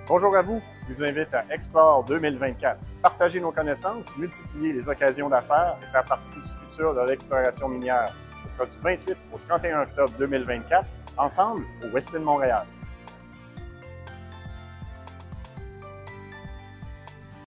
Bonjour à vous, je vous invite à Explore 2024. Partager nos connaissances, multiplier les occasions d'affaires et faire partie du futur de l'exploration minière. Ce sera du 28 au 31 octobre 2024, ensemble au Westin Montréal.